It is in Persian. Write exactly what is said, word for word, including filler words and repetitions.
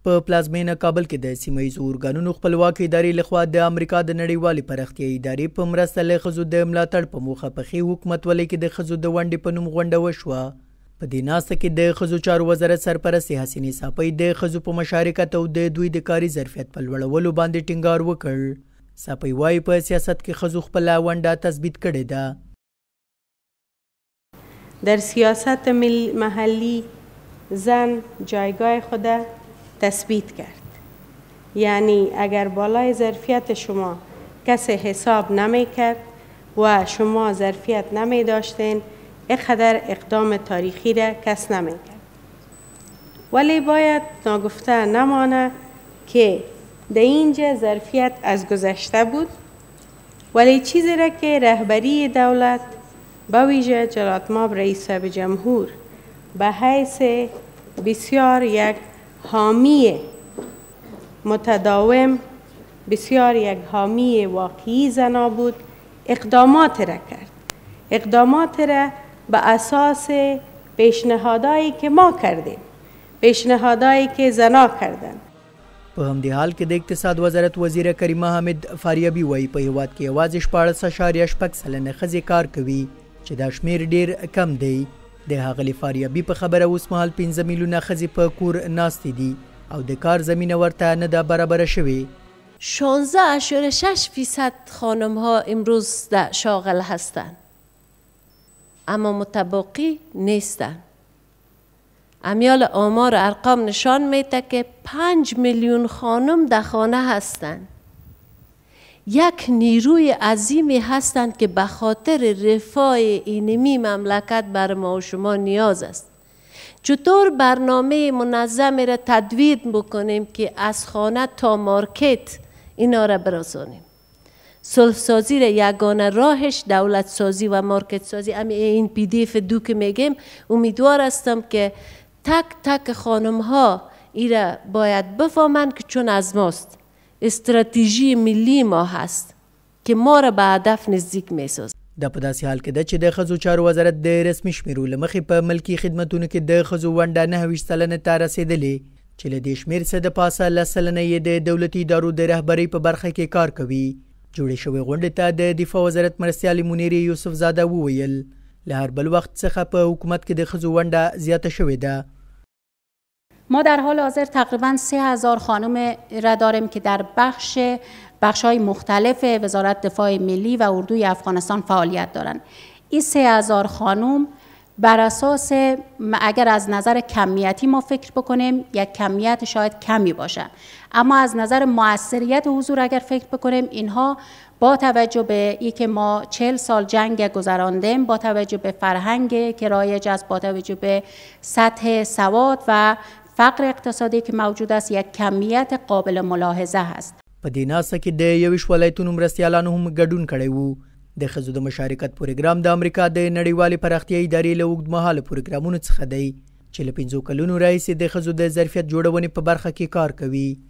په پلازمینه کابل کې د سیمه ییزو ارګانونو خپلواکې ادارې لخوا د امریکا د نړیوالې پراختیایي ادارې په مرسته له ښځو د ملاتړ په موخه په ښې حکومتولۍ کې د ښځو د ونډې په نوم غونډه وشوه. په دې ناسته کې د ښځو چارو وزارت سرپرستې حسینې صافۍ د ښځو په مشارکت او د دوی د کاري ظرفیت په لوړولو باندې ټینګار وکړ. صافۍ وایي په سیاست کې ښځو خپله ونډه تثبیت کړې ده. در سیاست محلی زن جایگاه خود تثبیت کرد. یعنی اگر بالای ظرفیت شما کسی حساب نمی کرد و شما ظرفیت نمی داشتین، اینقدر اقدام تاریخی را کس نمی کرد. ولی باید ناگفته نمانه که در اینجا ظرفیت از گذشته بود، ولی چیزی را که رهبری دولت به ویژه جلالتمآب رئیس جمهور به حیث بسیار یک حامی متداوم، بسیار یک حامی واقعی زنا بود، اقدامات را کرد. اقدامات را به اساس پیشنهادایی که ما کردیم، پیشنهادایی که زنا کردن. په همدې حال کې د اقتصاد وزارت وزیره کریمه حامد فاریابي وایي په هیواد کې یوازې شپاړس اعشاریه شپږ سلنه ښځې کار کوي چې دا شمیر ډیر کم دی. د ښاغلي فاریابي په خبره اوس مهال پنځه میلیونه ښځې په کور ناستې دي او د کار زمینه ورته نه ده برابره شوې. شانزده اشاره شش فیصد خانم ها امروز در شاغل هستند، اما متباقی نیستند. امیال آمار ارقام نشان میده که پنج میلیون خانم در خانه هستند. یک نیروی عظیمی هستند که به خاطر رفاه اینمی مملکت بر ما و شما نیاز است. چطور برنامه منظمی را تدوین بکنیم که از خانه تا مارکت اینا را برسانیم. صلح سازی را یگانه راهش دولت سازی و مارکت سازی. امی این پی دی اف دو که میگیم، امیدوار هستم که تک تک خانم ها ایرا باید بفهمند که چون از ماست. استراتژی ملی ما هست که ما را به هدف نزدیک میسازد. دا په داسې حال کې ده چې د ښځو چارو وزارت د رسمي شمیرو له مخې په ملکي خدمتونو کې د ښځو ونډه نهه ویشت سلنې ته رسېدلې چې له دې شمېر څخه د پاسه لس سلنه یې د دولتي ادارو د رهبرۍ په برخه کې کار کوي. جوړې شوې غونډې ته د دفاع وزارت مرستیالې منیرې یوسف زاده وویل له هر بل وخت څخه په حکومت کې د ښځو ونډه زیاته شوې ده. ما در حال حاضر تقریبا سه هزار خانم را داریم که در بخش بخش‌های مختلف وزارت دفاع ملی و اردوی افغانستان فعالیت دارند. این سه هزار خانم بر اساس اگر از نظر کمیتی ما فکر بکنیم یک کمیت شاید کمی باشه، اما از نظر موثریت حضور اگر فکر بکنیم اینها با توجه به اینکه ما چهل سال جنگ گذراندیم، با توجه به فرهنگ که رایج است، با توجه به سطح سواد و فقر اقتصادی که موجود است، یک کمیت قابل ملاحظه است. په دې ناسته کې د یوویشت ولایتونو مرستیالانو هم ګډون کړی وو. د ښځو د مشارکت پروګرام د امریکا د نړیوالې پراختیایي ادارې له اوږدمهاله پروګرامونو څخه دی چې له پنځو کلونو راهیسې د ښځو د ظرفیت جوړونې په برخه کې کار کوي.